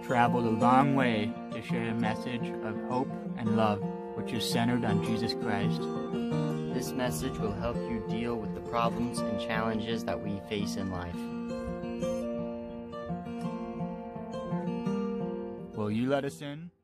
traveled a long way to share a message of hope and love, which is centered on Jesus Christ. This message will help you deal with the problems and challenges that we face in life. Will you let us in?